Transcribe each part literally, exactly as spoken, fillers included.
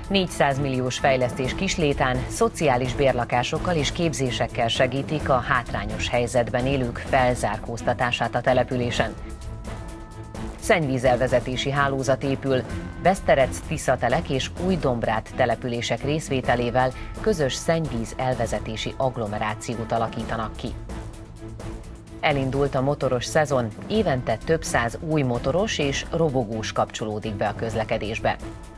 négyszáz milliós fejlesztés Kislétán szociális bérlakásokkal és képzésekkel segítik a hátrányos helyzetben élők felzárkóztatását a településen. Szennyvízelvezetési hálózat épül, Beszterec-Tiszatelek és Újdombrát települések részvételével közös szennyvíz elvezetési agglomerációt alakítanak ki. Elindult a motoros szezon, évente több száz új motoros és robogós kapcsolódik be a közlekedésbe.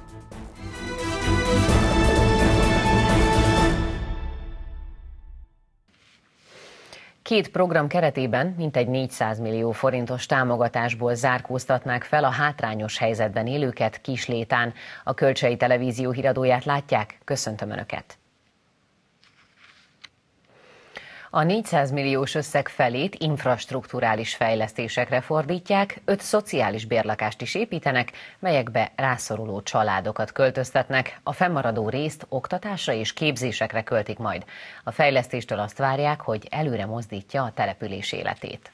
Két program keretében mintegy négyszáz millió forintos támogatásból zárkóztatnák fel a hátrányos helyzetben élőket Kislétán. A Kölcsei Televízió híradóját látják, köszöntöm Önöket! A négyszáz milliós összeg felét infrastrukturális fejlesztésekre fordítják, öt szociális bérlakást is építenek, melyekbe rászoruló családokat költöztetnek. A fennmaradó részt oktatásra és képzésekre költik majd. A fejlesztéstől azt várják, hogy előre mozdítja a település életét.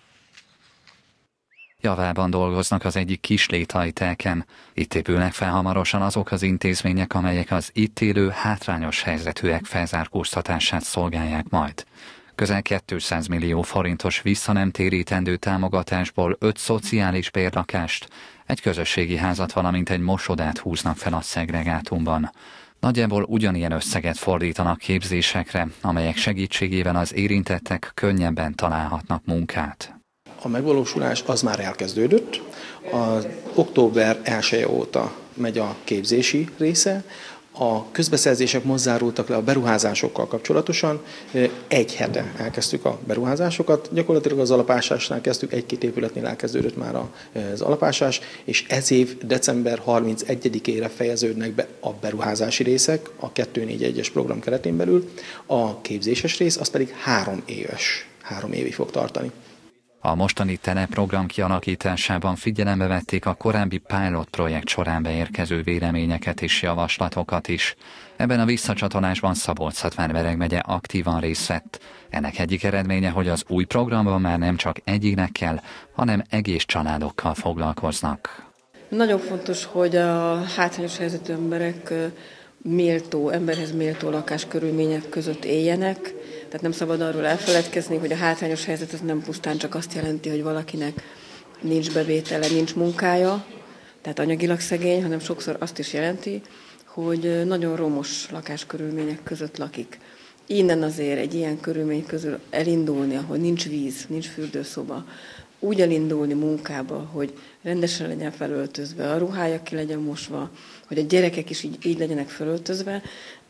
Javában dolgoznak az egyik kislétai telken. Itt épülnek fel hamarosan azok az intézmények, amelyek az itt élő hátrányos helyzetűek felzárkóztatását szolgálják majd. Közel kétszáz millió forintos visszanemtérítendő támogatásból öt szociális bérlakást, egy közösségi házat, valamint egy mosodát húznak fel a szegregátumban. Nagyjából ugyanilyen összeget fordítanak képzésekre, amelyek segítségével az érintettek könnyebben találhatnak munkát. A megvalósulás az már elkezdődött. Az október elseje óta megy a képzési része. A közbeszerzések most zárultak le a beruházásokkal kapcsolatosan. Egy hete elkezdtük a beruházásokat. Gyakorlatilag az alapásásnál kezdtük, egy-két épületnél elkezdődött már az alapásás, és ez év december harmincegyedikére fejeződnek be a beruházási részek, a kétezer-negyvenegyes program keretén belül. A képzéses rész az pedig három éves, három évig fog tartani. A mostani teleprogram kialakításában figyelembe vették a korábbi pilot projekt során beérkező véleményeket és javaslatokat is. Ebben a visszacsatolásban Szabolcs-Szatmár-Bereg megye aktívan részt vett. Ennek egyik eredménye, hogy az új programban már nem csak egyénekkel, hanem egész családokkal foglalkoznak. Nagyon fontos, hogy a hátrányos helyzetű emberek méltó, emberhez méltó lakáskörülmények között éljenek. Tehát nem szabad arról elfeledkezni, hogy a hátrányos helyzet az nem pusztán csak azt jelenti, hogy valakinek nincs bevétele, nincs munkája, tehát anyagilag szegény, hanem sokszor azt is jelenti, hogy nagyon romos lakáskörülmények között lakik. Innen azért egy ilyen körülmény közül elindulni, ahol nincs víz, nincs fürdőszoba, úgy elindulni munkába, hogy rendesen legyen felöltözve, a ruhája ki legyen mosva, hogy a gyerekek is így, így legyenek felöltözve,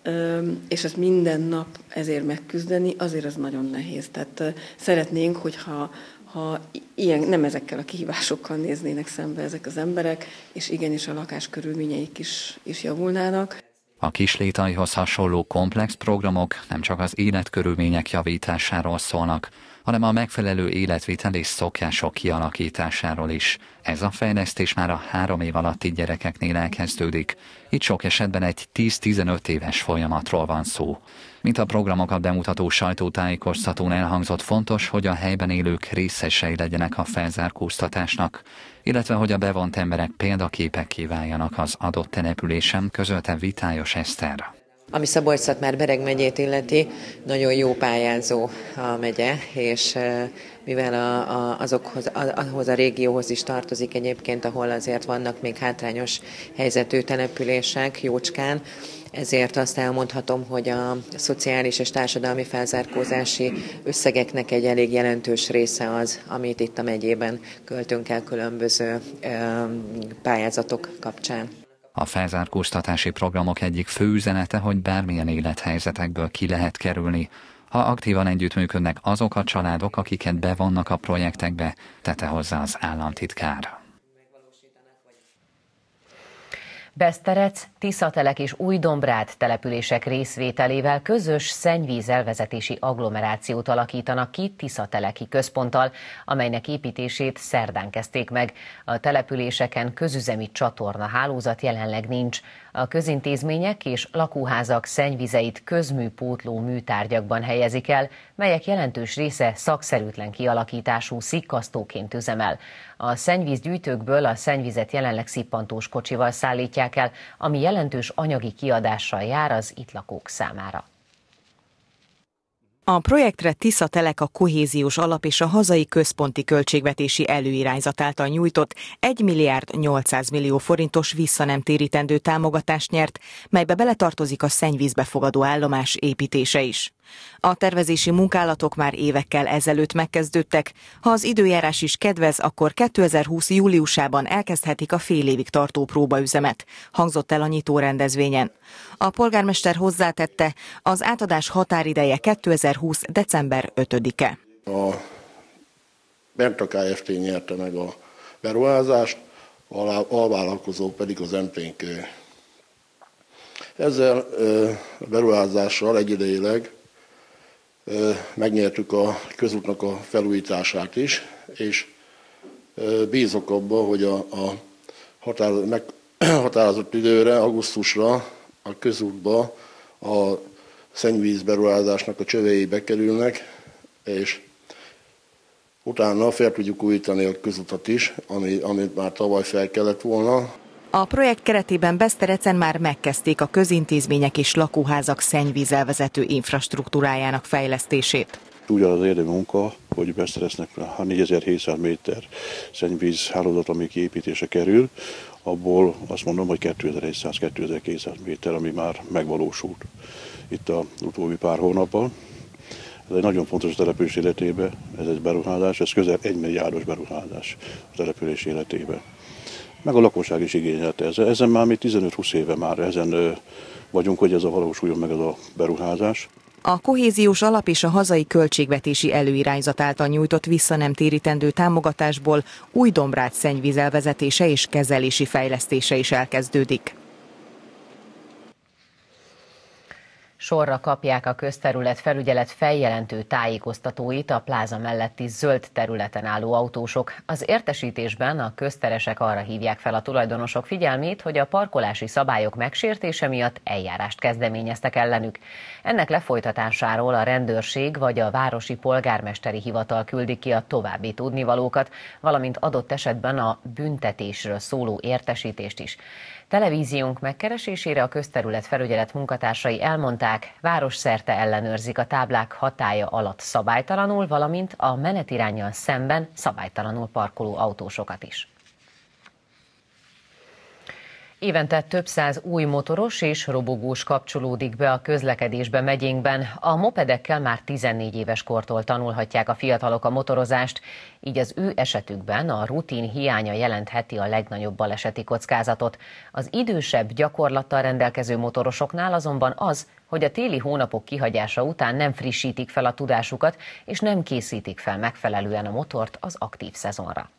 és ezt minden nap ezért megküzdeni, azért az nagyon nehéz. Tehát szeretnénk, hogyha ha ilyen, nem ezekkel a kihívásokkal néznének szembe ezek az emberek, és igenis a lakáskörülményeik is, is javulnának. A kislétaihoz hasonló komplex programok nem csak az életkörülmények javításáról szólnak, hanem a megfelelő életvitel és szokások kialakításáról is. Ez a fejlesztés már a három év alatti gyerekeknél elkezdődik. Itt sok esetben egy tíz-tizenöt éves folyamatról van szó. Mint a programokat bemutató sajtótájékoztatón elhangzott, fontos, hogy a helyben élők részesei legyenek a felzárkóztatásnak, illetve hogy a bevont emberek példaképekké váljanak az adott településen, közölte Vitályos Eszter. Ami Szabolcs-Szatmár-Bereg megyét illeti, nagyon jó pályázó a megye, és mivel a, a, azokhoz, ahhoz a régióhoz is tartozik egyébként, ahol azért vannak még hátrányos helyzetű települések jócskán, ezért azt elmondhatom, hogy a szociális és társadalmi felzárkózási összegeknek egy elég jelentős része az, amit itt a megyében költünk el különböző pályázatok kapcsán. A felzárkóztatási programok egyik fő üzenete, hogy bármilyen élethelyzetekből ki lehet kerülni, ha aktívan együttműködnek azok a családok, akiket bevonnak a projektekbe, tette hozzá az államtitkár. Beszterec, Tiszatelek és Újdombrát települések részvételével közös szennyvízelvezetési agglomerációt alakítanak ki Tiszateleki központtal, amelynek építését szerdán kezdték meg. A településeken közüzemi csatorna hálózat jelenleg nincs. A közintézmények és lakóházak szennyvizeit közműpótló műtárgyakban helyezik el, melyek jelentős része szakszerűtlen kialakítású szikkasztóként üzemel. A szennyvízgyűjtőkből a szennyvizet jelenleg szippantós kocsival szállítják el, ami jelentős anyagi kiadással jár az itt lakók számára. A projektre Tisza Telek a kohéziós alap és a hazai központi költségvetési előirányzat által nyújtott egy milliárd nyolcszáz millió forintos visszanemtérítendő támogatást nyert, melybe beletartozik a szennyvízbefogadó állomás építése is. A tervezési munkálatok már évekkel ezelőtt megkezdődtek. Ha az időjárás is kedvez, akkor kétezer-húsz júliusában elkezdhetik a fél évig tartó próbaüzemet, hangzott el a nyitó rendezvényen. A polgármester hozzátette, az átadás határideje kétezer-húsz december ötödike. A Berta Kft. Nyerte meg a beruházást, a alvállalkozó pedig az em té en ká. Ezzel a beruházással egyidejűleg megnyertük a közútnak a felújítását is, és bízok abban, hogy a, a meghatározott időre, augusztusra a közútba a szennyvíz beruházásnak a csövei bekerülnek, és utána fel tudjuk újítani a közutat is, ami, amit már tavaly fel kellett volna. A projekt keretében Beszterecen már megkezdték a közintézmények és lakóházak szennyvízelvezető infrastruktúrájának fejlesztését. Ugyanaz érdemi munka, hogy Beszterecnek négyezer-hétszáz méter szennyvíz hálózat, ami kiépítése kerül, abból azt mondom, hogy kétezer-száz-kétezer-kétszáz méter, ami már megvalósult itt az utóbbi pár hónapban. Ez egy nagyon fontos település életében, ez egy beruházás, ez közel egy milliárdos beruházás a település életében. Meg a lakosság is igényelte ezzel. Ezen már mi tizenöt-húsz éve már ezen vagyunk, hogy ez a valósuljon meg ez a beruházás. A kohéziós alap és a hazai költségvetési előirányzat által nyújtott visszanemtérítendő támogatásból Újdomrát szennyvíz elvezetése és kezelési fejlesztése is elkezdődik. Sorra kapják a közterület felügyelet feljelentő tájékoztatóit a pláza melletti zöld területen álló autósok. Az értesítésben a közteresek arra hívják fel a tulajdonosok figyelmét, hogy a parkolási szabályok megsértése miatt eljárást kezdeményeztek ellenük. Ennek lefolytatásáról a rendőrség vagy a városi polgármesteri hivatal küldi ki a további tudnivalókat, valamint adott esetben a büntetésről szóló értesítést is. Televíziónk megkeresésére a közterület felügyelet munkatársai elmondták, városszerte ellenőrzik a táblák hatálya alatt szabálytalanul, valamint a menetiránnyal szemben szabálytalanul parkoló autósokat is. Évente több száz új motoros és robogós kapcsolódik be a közlekedésbe megyénkben. A mopedekkel már tizennégy éves kortól tanulhatják a fiatalok a motorozást, így az ő esetükben a rutin hiánya jelentheti a legnagyobb baleseti kockázatot. Az idősebb gyakorlattal rendelkező motorosoknál azonban az, hogy a téli hónapok kihagyása után nem frissítik fel a tudásukat, és nem készítik fel megfelelően a motort az aktív szezonra.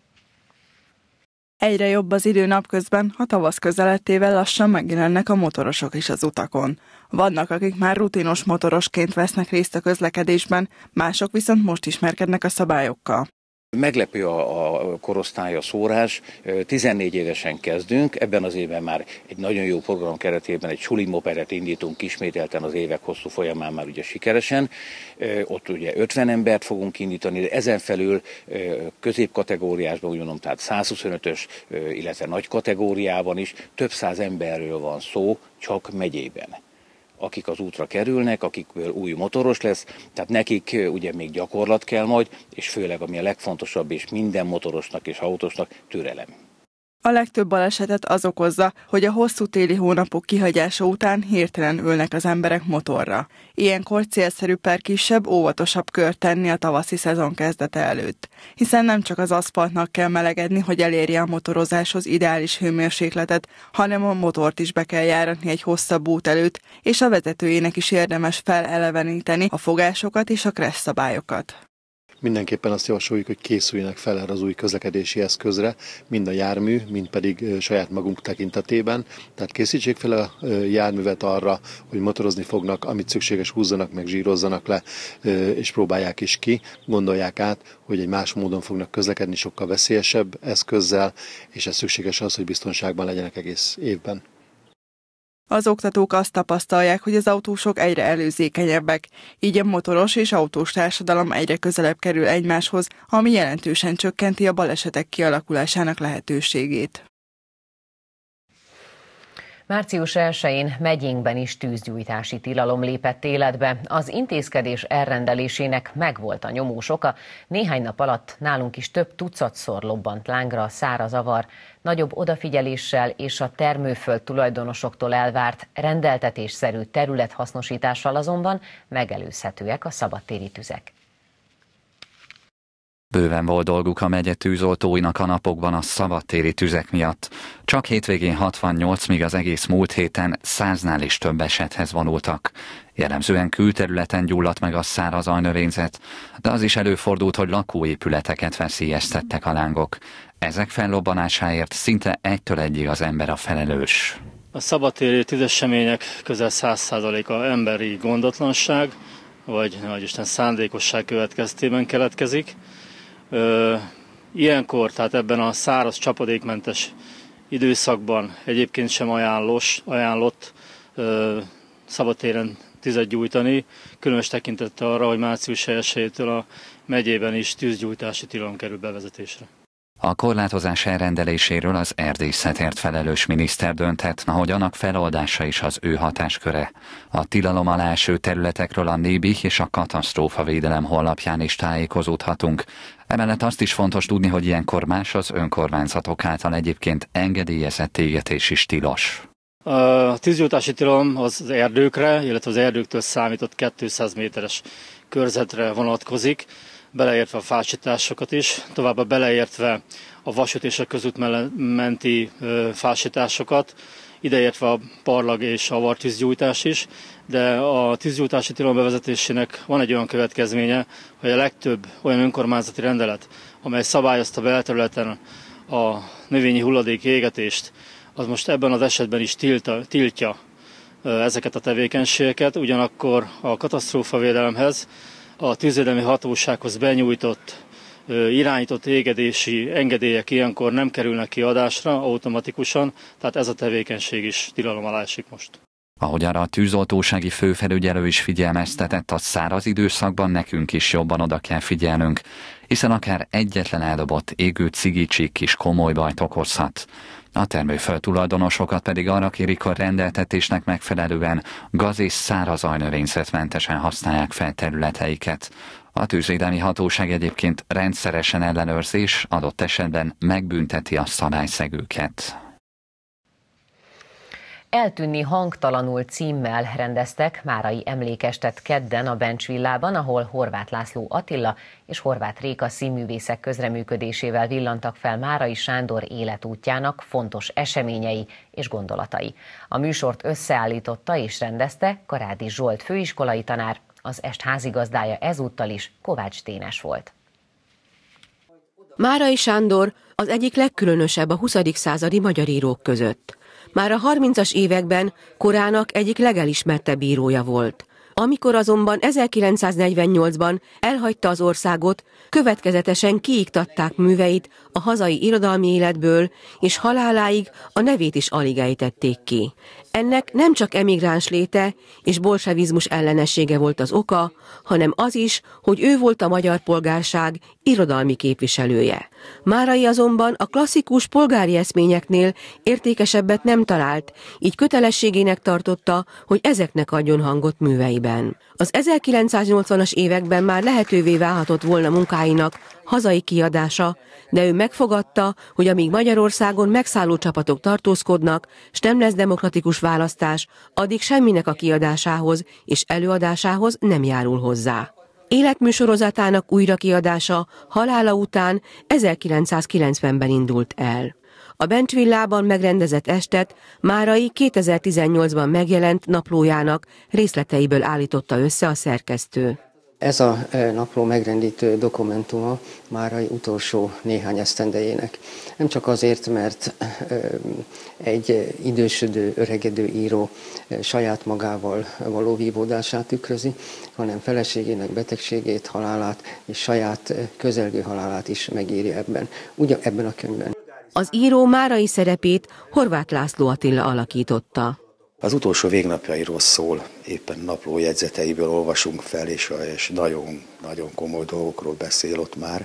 Egyre jobb az idő napközben, a tavasz közelettével lassan megjelennek a motorosok is az utakon. Vannak, akik már rutinos motorosként vesznek részt a közlekedésben, mások viszont most ismerkednek a szabályokkal. Meglepő a, a korosztály, a szórás. tizennégy évesen kezdünk, ebben az évben már egy nagyon jó program keretében egy suli mopedet indítunk ismételten az évek hosszú folyamán már ugye sikeresen. Ott ugye ötven embert fogunk indítani, de ezen felül középkategóriásban, úgy mondom, tehát százhuszonötös, illetve nagy kategóriában is több száz emberről van szó csak megyében, akik az útra kerülnek, akikből új motoros lesz, tehát nekik ugye még gyakorlat kell majd, és főleg ami a legfontosabb, és minden motorosnak és autósnak, türelem. A legtöbb balesetet az okozza, hogy a hosszú téli hónapok kihagyása után hirtelen ülnek az emberek motorra. Ilyenkor célszerű per kisebb, óvatosabb kört tenni a tavaszi szezon kezdete előtt. Hiszen nem csak az aszfaltnak kell melegedni, hogy elérje a motorozáshoz ideális hőmérsékletet, hanem a motort is be kell járatni egy hosszabb út előtt, és a vezetőjének is érdemes feleleveníteni a fogásokat és a kressz szabályokat. Mindenképpen azt javasoljuk, hogy készüljenek fel erre az új közlekedési eszközre, mind a jármű, mind pedig saját magunk tekintetében. Tehát készítsék fel a járművet arra, hogy motorozni fognak, amit szükséges, húzzanak meg, zsírozzanak le, és próbálják is ki. Gondolják át, hogy egy más módon fognak közlekedni, sokkal veszélyesebb eszközzel, és ez szükséges az, hogy biztonságban legyenek egész évben. Az oktatók azt tapasztalják, hogy az autósok egyre előzékenyebbek, így a motoros és autós társadalom egyre közelebb kerül egymáshoz, ami jelentősen csökkenti a balesetek kialakulásának lehetőségét. március elsején megyénkben is tűzgyújtási tilalom lépett életbe. Az intézkedés elrendelésének megvolt a nyomós oka. Néhány nap alatt nálunk is több tucatszor lobbant lángra a szárazavar. Nagyobb odafigyeléssel és a termőföld tulajdonosoktól elvárt rendeltetésszerű területhasznosítással azonban megelőzhetőek a szabadtéri tüzek. Bőven volt dolguk a megye tűzoltóinak a napokban a szabadtéri tüzek miatt. Csak hétvégén hatvannyolc, míg az egész múlt héten száznál is több esethez vonultak. Jellemzően külterületen gyulladt meg a száraz aljnövényzet, de az is előfordult, hogy lakóépületeket veszélyeztettek a lángok. Ezek fellobbanásáért szinte egytől egyig az ember a felelős. A szabadtéri tüzesemények közel száz százaléka emberi gondotlanság, vagy nagy Isten szándékosság következtében keletkezik. Ö, ilyenkor, tehát ebben a száraz, csapadékmentes időszakban egyébként sem ajánlós, ajánlott ö, szabadtéren tüzet gyújtani, különös tekintettel arra, hogy március elsejétől a megyében is tűzgyújtási tilalom kerül bevezetésre. A korlátozás elrendeléséről az erdészetért felelős miniszter dönthet, ahogy annak feloldása is az ő hatásköre. A tilalom alá eső területekről a Nébi és a katasztrófavédelem honlapján is tájékozódhatunk. Emellett azt is fontos tudni, hogy ilyenkor más az önkormányzatok által egyébként engedélyezett égetés is tilos. A tűzgyújtási tilalom az erdőkre, illetve az erdőktől számított kétszáz méteres körzetre vonatkozik, beleértve a fásításokat is, továbbá beleértve a vasút és a közút menti fásításokat, ideértve a parlag és a avartűzgyújtás is, de a tűzgyújtási tilalom bevezetésének van egy olyan következménye, hogy a legtöbb olyan önkormányzati rendelet, amely szabályozta belterületen a növényi hulladék égetést, az most ebben az esetben is tilta, tiltja ezeket a tevékenységeket, ugyanakkor a katasztrófavédelemhez, a tűzvédelmi hatósághoz benyújtott, irányított égedési engedélyek ilyenkor nem kerülnek kiadásra automatikusan, tehát ez a tevékenység is tilalom alá esik most. Ahogy arra a tűzoltósági főfelügyelő is figyelmeztetett, a száraz időszakban nekünk is jobban oda kell figyelnünk, hiszen akár egyetlen eldobott égő cigicsik is komoly bajt okozhat. A termőföld tulajdonosokat pedig arra kérik, hogy rendeltetésnek megfelelően gaz- és száraz aljnövényzetmentesen használják fel területeiket. A tűzvédelmi hatóság egyébként rendszeresen ellenőrzés, adott esetben megbünteti a szabályszegőket. Eltűnni hangtalanul címmel rendeztek márai emlékestet kedden a Bencsvillában, ahol Horváth László Attila és Horváth Réka színművészek közreműködésével villantak fel Márai Sándor életútjának fontos eseményei és gondolatai. A műsort összeállította és rendezte Karádi Zsolt főiskolai tanár, az est házigazdája ezúttal is Kovács Dénes volt. Márai Sándor az egyik legkülönösebb a huszadik századi magyar írók között. Már a harmincas években korának egyik legelismertebb írója volt. Amikor azonban ezerkilencszáznegyvennyolcban elhagyta az országot, következetesen kiiktatták műveit a hazai irodalmi életből, és haláláig a nevét is alig ejtették ki. Ennek nem csak emigráns léte és bolsevizmus ellenessége volt az oka, hanem az is, hogy ő volt a magyar polgárság irodalmi képviselője. Márai azonban a klasszikus polgári eszményeknél értékesebbet nem talált, így kötelességének tartotta, hogy ezeknek adjon hangot műveiben. Az ezerkilencszáznyolcvanas években már lehetővé válhatott volna munkáinak hazai kiadása, de ő megfogadta, hogy amíg Magyarországon megszálló csapatok tartózkodnak, s nem lesz demokratikus választás, addig semminek a kiadásához és előadásához nem járul hozzá. Életműsorozatának újrakiadása halála után ezerkilencszázkilencvenben indult el. A Bencsvillában megrendezett estet Márai kétezer-tizennyolcban megjelent naplójának részleteiből állította össze a szerkesztő. Ez a napló megrendítő dokumentuma Márai utolsó néhány esztendejének. Nem csak azért, mert egy idősödő, öregedő író saját magával való vívódását tükrözi, hanem feleségének betegségét, halálát és saját közelgő halálát is megírja ebben, ugyan ebben a könyvben. Az író márai szerepét Horváth László Attila alakította. Az utolsó végnapjairól szól, éppen naplójegyzeteiből olvasunk fel, és, és nagyon, nagyon komoly dolgokról beszél ott már,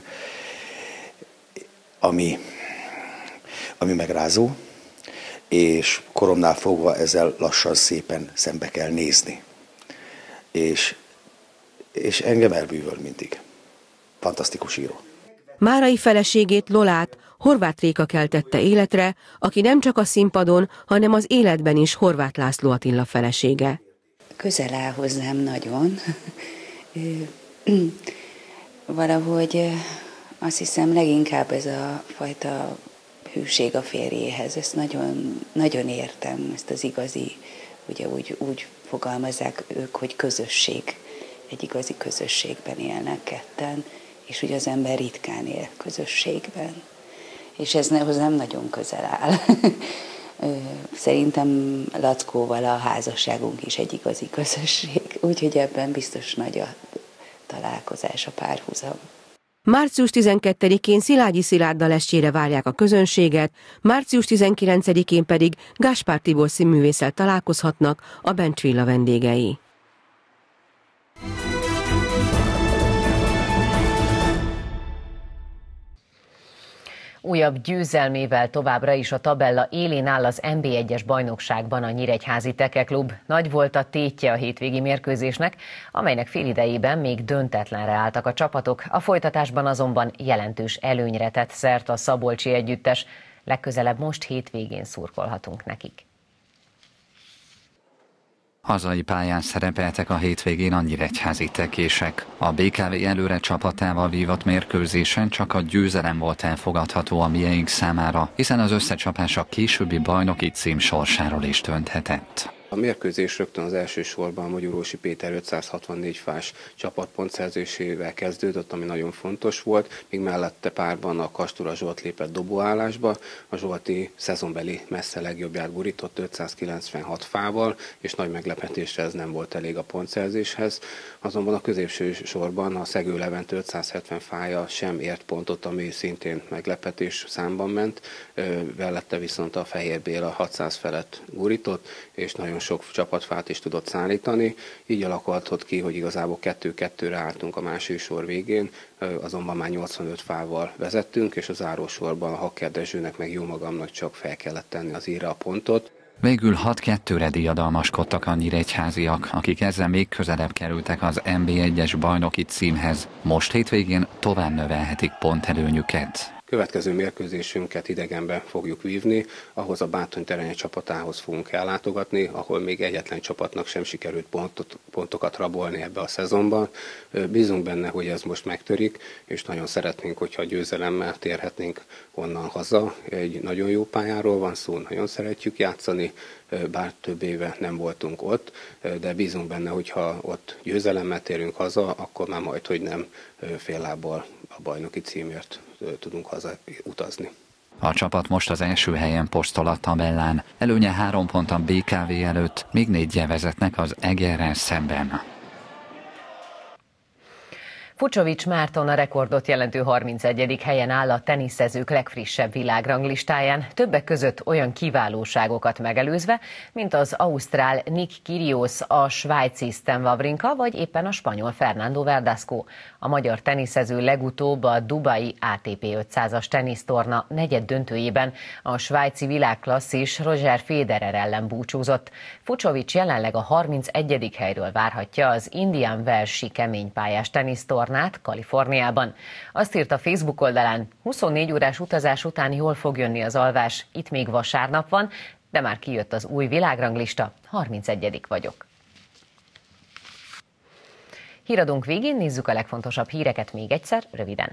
ami, ami megrázó, és koromnál fogva ezzel lassan szépen szembe kell nézni. És, és engem elbűvöl mindig. Fantasztikus író. Márai feleségét, Lolát Horváth Réka keltette életre, aki nem csak a színpadon, hanem az életben is Horváth László Attila felesége. Közel áll hozzám nagyon. Valahogy azt hiszem leginkább ez a fajta hűség a férjéhez, ezt nagyon, nagyon értem, ezt az igazi, ugye úgy, úgy fogalmazzák ők, hogy közösség, egy igazi közösségben élnek ketten, és ugye az ember ritkán él közösségben. És ez hozzám nagyon közel áll. Szerintem Lackóval a házasságunk is egy igazi közösség, úgyhogy ebben biztos nagy a találkozás, a párhuzam. Március tizenkettedikén Szilágyi Szilárddal estjére várják a közönséget, március tizenkilencedikén pedig Gáspár Tibor színművésszel találkozhatnak a Bencsvilla vendégei. Újabb győzelmével továbbra is a tabella élén áll az en bé egyes bajnokságban a Nyíregyházi Teke Klub. Nagy volt a tétje a hétvégi mérkőzésnek, amelynek félidejében még döntetlenre álltak a csapatok, a folytatásban azonban jelentős előnyre tett szert a szabolcsi együttes. Legközelebb most hétvégén szurkolhatunk nekik. Hazai pályán szerepeltek a hétvégén a nyíregyházi tekések. A bé ká vé előre csapatával vívott mérkőzésen csak a győzelem volt elfogadható a mieink számára, hiszen az összecsapás a későbbi bajnoki cím sorsáról is dönthetett. A mérkőzés rögtön az első sorban Magyarósi Péter ötszázhatvannégy fás csapatpontszerzésével kezdődött, ami nagyon fontos volt, míg mellette párban a Kastura Zsolt lépett dobóállásba, a Zsolti szezonbeli messze legjobbját gurított ötszázkilencvenhat fával, és nagy meglepetésre ez nem volt elég a pontszerzéshez. Azonban a középső sorban a Szegő Levente ötszázhetven fája sem ért pontot, ami szintén meglepetés számban ment, mellette viszont a Fehér Béla hatszáz felett gurított, és nagyon sok csapatfát is tudott szállítani, így alakulhatott ki, hogy igazából kettő-kettőre álltunk a második sor végén, azonban már nyolcvanöt fával vezettünk, és a zárósorban a Hakker Dezsőnek meg jó magamnak csak fel kellett tenni az íre a pontot. Végül hat kettőre diadalmaskodtak a nyíregyháziak, akik ezzel még közelebb kerültek az en bé egyes bajnoki címhez. Most hétvégén tovább növelhetik pontelőnyüket. Következő mérkőzésünket idegenben fogjuk vívni, ahhoz a Bátony Terenye csapatához fogunk ellátogatni, ahol még egyetlen csapatnak sem sikerült pontot, pontokat rabolni ebbe a szezonban. Bízunk benne, hogy ez most megtörik, és nagyon szeretnénk, hogyha győzelemmel térhetnénk onnan haza. Egy nagyon jó pályáról van szó, nagyon szeretjük játszani, bár több éve nem voltunk ott, de bízunk benne, hogyha ott győzelemmel térünk haza, akkor már majd, hogy nem fél lábbal a bajnoki címért tudunk haza utazni. A csapat most az első helyen posztol a tabellán, előnye három pont a bé ká vé előtt, még négyel vezetnek az Egerrel szemben. Fucsovics Márton a rekordot jelentő harmincegyedik helyen áll a teniszezők legfrissebb világranglistáján, többek között olyan kiválóságokat megelőzve, mint az ausztrál Nick Kyrgios, a svájci Stan Wawrinka vagy éppen a spanyol Fernando Verdasco. A magyar teniszező legutóbb a dubai á té pé ötszázas tenisztorna negyed döntőjében a svájci világklasszis Roger Federer ellen búcsúzott. Fucsovics jelenleg a harmincegyedik helyről várhatja az Indian Wells-i keménypályás tenisztornát Kaliforniában. Azt írt a Facebook oldalán, huszonnégy órás utazás után jól fog jönni az alvás, itt még vasárnap van, de már kijött az új világranglista, harmincegyedik vagyok. Híradónk végén nézzük a legfontosabb híreket még egyszer, röviden.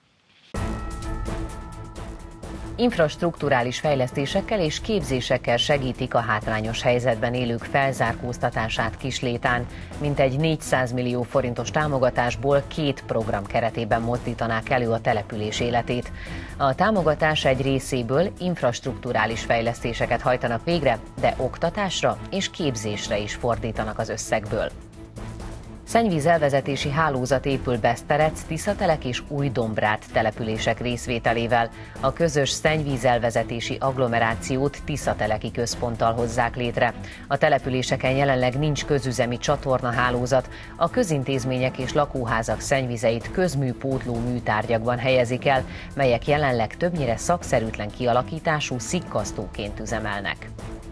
Infrastrukturális fejlesztésekkel és képzésekkel segítik a hátrányos helyzetben élők felzárkóztatását Kislétán. Mintegy négyszáz millió forintos támogatásból két program keretében mozdítanák elő a település életét. A támogatás egy részéből infrastrukturális fejlesztéseket hajtanak végre, de oktatásra és képzésre is fordítanak az összegből. Szennyvízelvezetési hálózat épül Beszterec, Tiszatelek és Újdombrát települések részvételével. A közös szennyvízelvezetési agglomerációt Tiszateleki központtal hozzák létre. A településeken jelenleg nincs közüzemi csatornahálózat, a közintézmények és lakóházak szennyvizeit közműpótló műtárgyakban helyezik el, melyek jelenleg többnyire szakszerűtlen kialakítású szikkasztóként üzemelnek.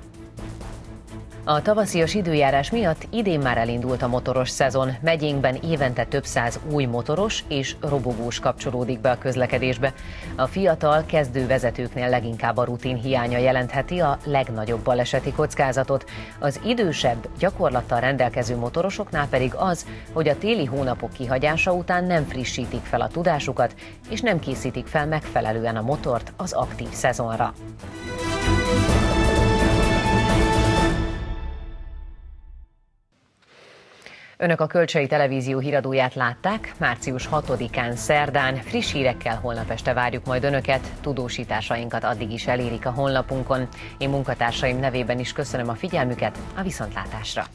A tavaszias időjárás miatt idén már elindult a motoros szezon. Megyénkben évente több száz új motoros és robogós kapcsolódik be a közlekedésbe. A fiatal, kezdő vezetőknél leginkább a rutin hiánya jelentheti a legnagyobb baleseti kockázatot. Az idősebb, gyakorlattal rendelkező motorosoknál pedig az, hogy a téli hónapok kihagyása után nem frissítik fel a tudásukat, és nem készítik fel megfelelően a motort az aktív szezonra. Önök a Kölcsei Televízió híradóját látták, március hatodikán szerdán. Friss hírekkel holnap este várjuk majd Önöket, tudósításainkat addig is elérik a honlapunkon. Én munkatársaim nevében is köszönöm a figyelmüket, a viszontlátásra!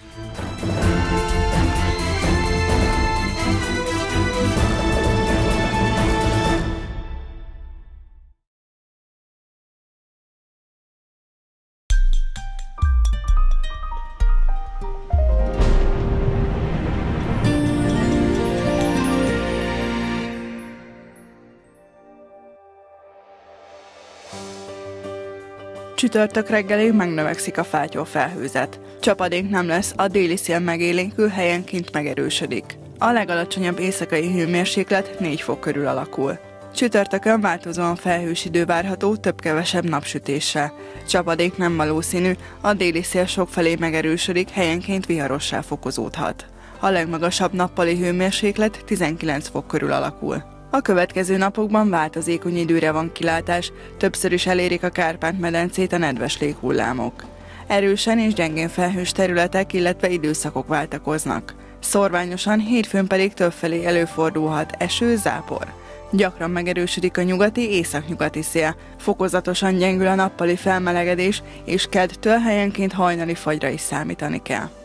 Csütörtök reggelig megnövekszik a fátyol-felhőzet. Csapadék nem lesz, a déli szél megélénkül, helyenként megerősödik. A legalacsonyabb éjszakai hőmérséklet négy fok körül alakul. Csütörtökön változóan felhős idő várható, több-kevesebb napsütéssel. Csapadék nem valószínű, a déli szél sokfelé megerősödik, helyenként viharossá fokozódhat. A legmagasabb nappali hőmérséklet tizenkilenc fok körül alakul. A következő napokban változékony időre van kilátás, többször is elérik a Kárpát-medencét a nedves léghullámok. Erősen és gyengén felhős területek, illetve időszakok váltakoznak. Szorványosan, hétfőn pedig többfelé előfordulhat eső, zápor. Gyakran megerősödik a nyugati, északnyugati szél, fokozatosan gyengül a nappali felmelegedés, és keddtől helyenként hajnali fagyra is számítani kell.